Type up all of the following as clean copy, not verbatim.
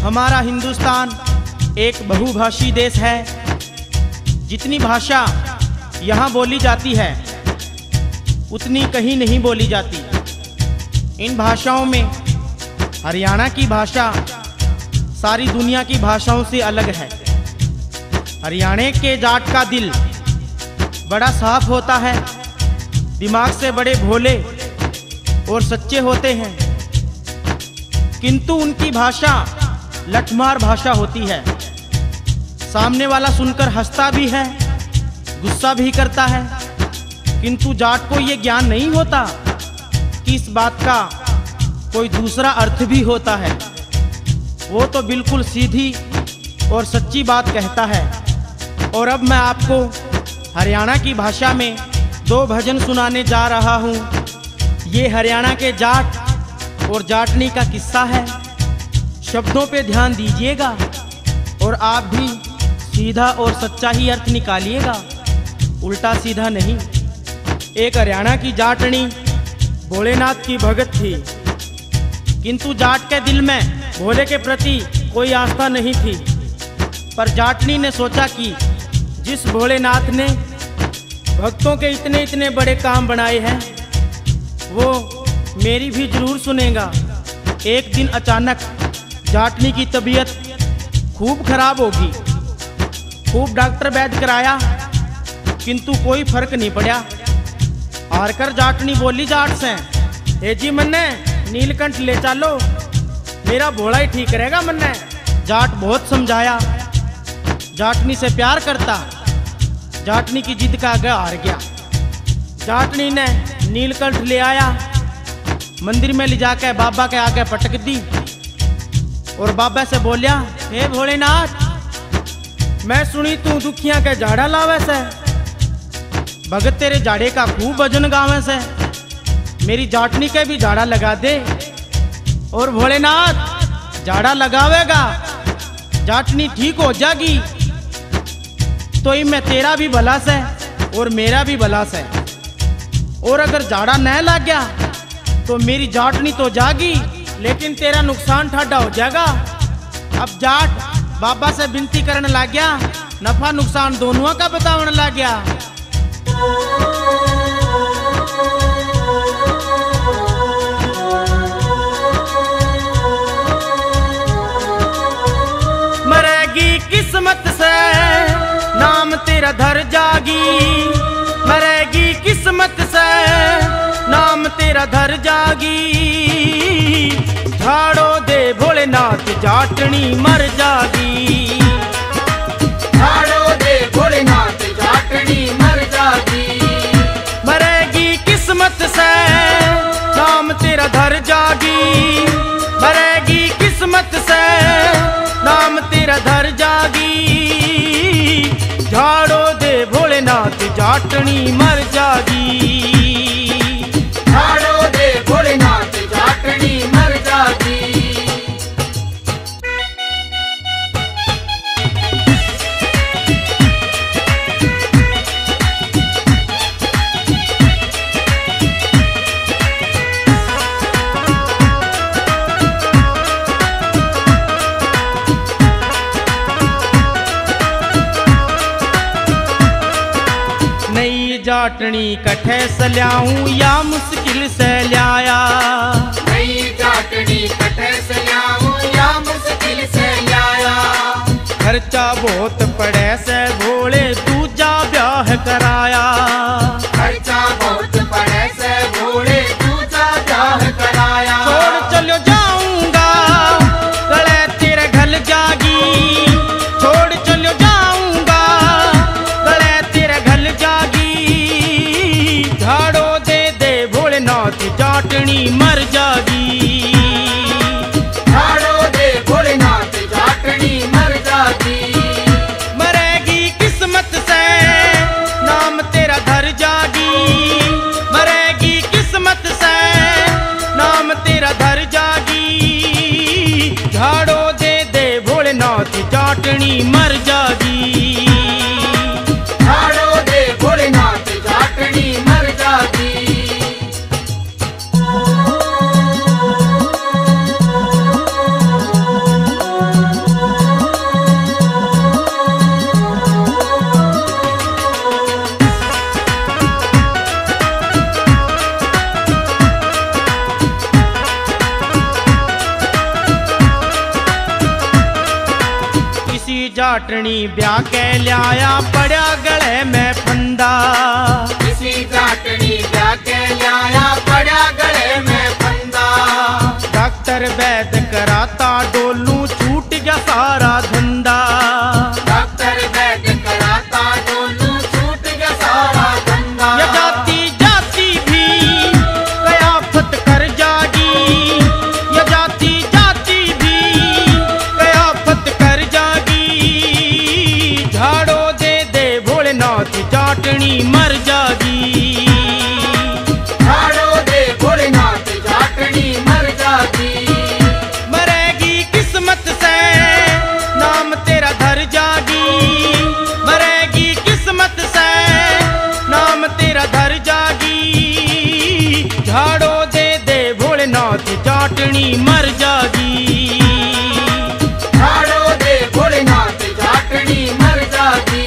हमारा हिंदुस्तान एक बहुभाषी देश है। जितनी भाषा यहाँ बोली जाती है उतनी कहीं नहीं बोली जाती। इन भाषाओं में हरियाणा की भाषा सारी दुनिया की भाषाओं से अलग है। हरियाणा के जाट का दिल बड़ा साफ होता है, दिमाग से बड़े भोले और सच्चे होते हैं, किंतु उनकी भाषा लठमार भाषा होती है। सामने वाला सुनकर हंसता भी है, गुस्सा भी करता है, किंतु जाट को ये ज्ञान नहीं होता कि इस बात का कोई दूसरा अर्थ भी होता है। वो तो बिल्कुल सीधी और सच्ची बात कहता है। और अब मैं आपको हरियाणा की भाषा में 2 भजन सुनाने जा रहा हूँ। ये हरियाणा के जाट और जाटनी का किस्सा है। शब्दों पे ध्यान दीजिएगा और आप भी सीधा और सच्चा ही अर्थ निकालिएगा, उल्टा सीधा नहीं। एक हरियाणा की जाटनी भोलेनाथ की भगत थी, किंतु जाट के दिल में भोले के प्रति कोई आस्था नहीं थी। पर जाटनी ने सोचा कि जिस भोलेनाथ ने भक्तों के इतने इतने बड़े काम बनाए हैं वो मेरी भी जरूर सुनेगा। एक दिन अचानक जाटनी की तबीयत खूब खराब होगी। खूब डॉक्टर वैद्य कराया, किंतु कोई फर्क नहीं पड़ा। हारकर जाटनी बोली जाट से, हे जी मन्ने नीलकंठ ले चलो, मेरा भोला ही ठीक रहेगा मन्ने। जाट बहुत समझाया, जाटनी से प्यार करता, जाटनी की जिद का आगे हार गया। जाटनी ने नीलकंठ ले आया, मंदिर में ले जाकर बाबा के आगे पटक दी और बाबा से बोलिया, हे भोलेनाथ, मैं सुनी तू दुखिया के झाड़ा लावे से, भगत तेरे झाड़े का खूब भजन गावे से, मेरी जाटनी के भी झाड़ा लगा दे। और भोलेनाथ झाड़ा लगावेगा, जाटनी ठीक हो जाएगी, तो ही मैं तेरा भी भला से और मेरा भी भला से। और अगर झाड़ा न लग गया तो मेरी जाटनी तो जागी, लेकिन तेरा नुकसान ठाडा हो जाएगा। अब जाट बाबा से विनती करने लग गया, नफा नुकसान दोनों का बताने लग गया। मरेगी किस्मत से नाम तेरा धर जागी, मरेगी किस्मत से नाम तेरा धर जागी। झाड़ो दे भोलेनाथ जाटनी मर जागी, झाड़ो दे भोलेनाथ जाटनी मर जागी। मरेगी किस्मत से नाम तेरा धर जागी, मरेगी किस्मत से नाम तेरा धर जागी। झाड़ो दे भोलेनाथ जाटनी मर जागी, झाड़ो दे भोलेनाथ जाटनी मर जागी। जाटनी कठे से ल्याऊं या मुश्किल से ल्याया, नई जाटनी कठे से ल्याऊं या मुश्किल से ल्याया। खर्चा बहुत पड़े से भोले दूजा ब्याह कराया, खर्चा बहुत पड़े से भोले दूजा ब्याह कराया। छोड़ चलो जाऊंगा गले तेरे घल जागी, छोड़ चलो जाऊंगा गले तेरे घल जागी। झाड़ो दे दे भोलेनाथ जाटनी मर जागी, झाड़ो दे भोलेनाथ जाटनी मर जागी। मरेगी किस्मत से नाम तेरा धर जागी, मरेगी किस्मत से नाम तेरा धर जागी। झाड़ो दे दे भोलेनाथ जाटनी मर जागी, झाड़ो दे भोलेनाथ जाटनी मर जागी। जाटनी ब्याह के लाया पड़ा गले में फंदा। किसी जाटनी ब्याह के लाया पड़ा गले में फंदा। डॉक्टर वैद कराता डोलू छूट गया सारा धंधा। डॉक्टर वैद कराता डोलू छूट गया सारा धंधा। ये जाती जाती भी कयाफत कर जागी। ये जाती जाती भी कयाफत कर जागी। झाड़ो दे दे भोलेनाथ जाटनी मर जागी। झाड़ो दे भोलेनाथ जाटनी मर जागी। मरेगी किस्मत से नाम तेरा धर जागी। मरेगी किस्मत से नाम तेरा धर जागी। झाड़ो दे दे भोलेनाथ जाटनी मर जागी। झाड़ो दे भोलेनाथ जाटनी मर जागी।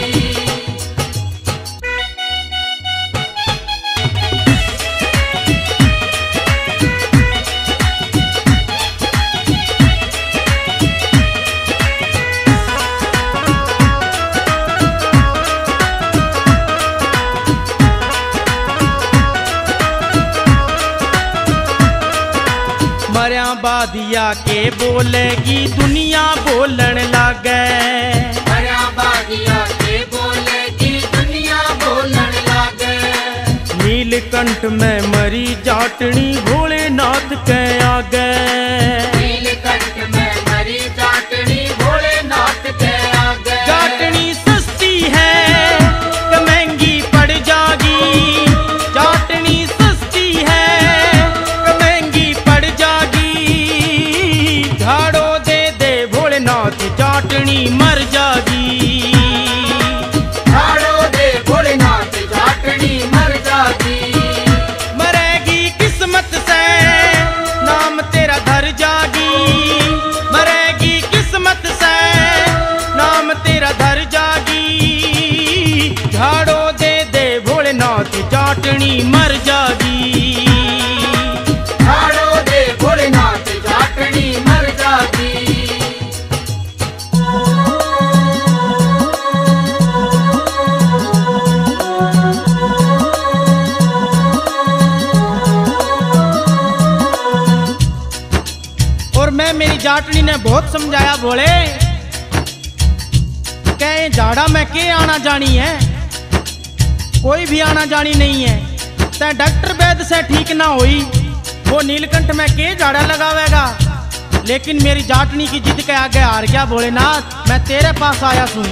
मरिया बादिया के बोलेगी दुनिया बोलन लागे। मरिया बादिया के बोलेगी दुनिया बोलन लागे। नीलकंठ में मरी जाटनी भोलेनाथ के आगे। नीलकंठ में मरी जाटनी भोलेनाथ के आगे। जाटनी सस्ती है कि महंगी पड़ जागी। जाटनी सस्ती है कि महंगी पड़ जागी। झाड़ो दे दे भोलेनाथ जाटनी मर जागी। झाड़ो दे भोलेनाथ जाटनी मर जागी। मरेगी किस्मत से नाम तेरा धर जागी। मरेगी किस्मत से नाम तेरा धर जागी। झाड़ो दे दे भोलेनाथ जाटनी मर जागी। झाड़ो दे भोलेनाथ जाटनी मर जागी। और मैं मेरी जाटनी ने बहुत समझाया बोले कहे झाड़ा में के आना जानी है। कोई भी आना जानी नहीं है। तै डॉक्टर वैद से ठीक ना हुई वो नीलकंठ में के झाड़ा लगावेगा। लेकिन मेरी जाटनी की जिद के आगे हार गया भोलेनाथ। मैं तेरे पास आया सुन।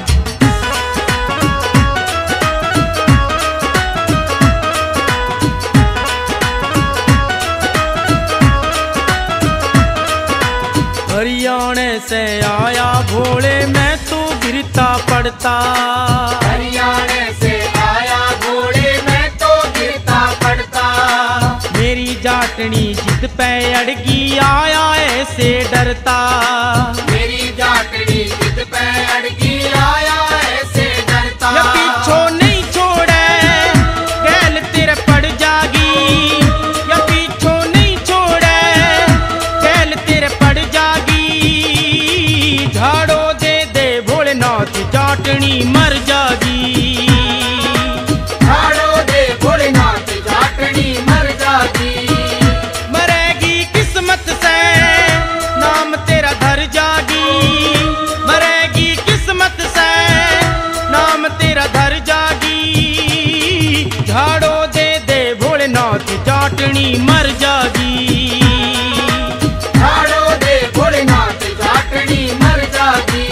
हरियाणे से आया भोले मैं तो गिरता पड़ता। हरियाणे से आया भोले मैं तो गिरता पड़ता। मेरी जाटनी जिद पे अड़गी आया ऐसे डरता। मेरी जाटनी जिद पे अड़गी आया ऐसे डरता। या पीछो नहीं छोड़े गैल तेरे पड़ जागी। या पीछो नहीं छोड़े गैल तेरे पड़ जागी। झाड़ो दे दे भोलेनाथ जाटनी मर जागी। झाड़ो दे भोलेनाथ जाटनी मर जागी। मरेगी किस्मत से नाम तेरा धर जागी। मरेगी किस्मत से नाम तेरा धर जागी। झाड़ो दे दे भोलेनाथ जाटनी मर जागी। झाड़ो दे भोलेनाथ जाटनी मर जागी।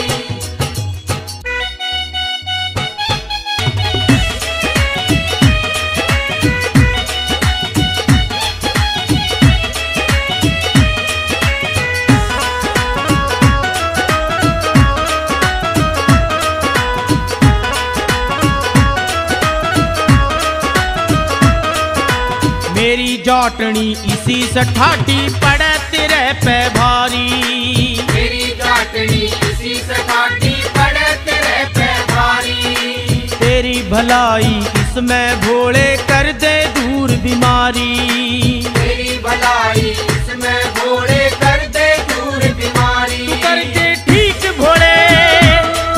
मेरी जाटनी इसी से ठाठी पड़े तेरे पे भारी। मेरी जाटनी इसी से ठाठी पड़े तेरे पे भारी। तेरी भलाई इसमें भोले कर दे दूर बीमारी। तेरी भलाई इसमें भोले कर दे दूर बीमारी। तू कर दे ठीक भोले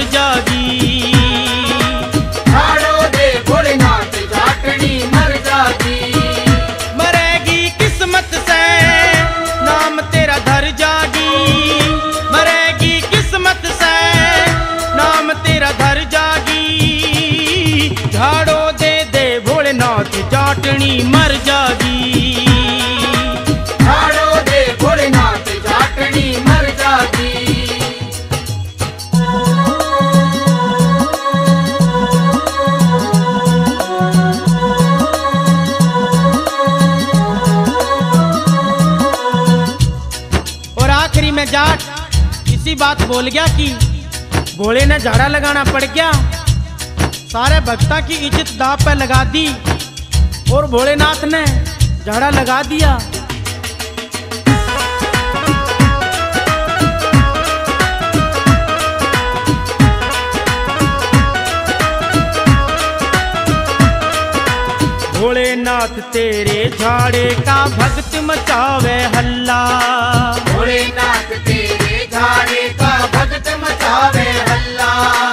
जागी। झाड़ो दे भोलेनाथ जाटनी मर जागी। मरेगी किस्मत से नाम तेरा धर जागी। मरेगी किस्मत से नाम तेरा धर जागी। झाड़ो दे दे भोलेनाथ जाटनी मर जागी। झाड़ो दे भोलेनाथ जाटनी मर जागी। और आखिरी में जाट इसी बात बोल गया कि भोले ने झाड़ा लगाना पड़ गया। सारे भक्ता की इज्जत दांव पे लगा दी और भोलेनाथ ने झाड़ा लगा दिया। भोलेनाथ तेरे झाड़े का भक्त मचावे हल्ला। भोलेनाथ तेरे झाड़े का भक्त मचावे हल्ला।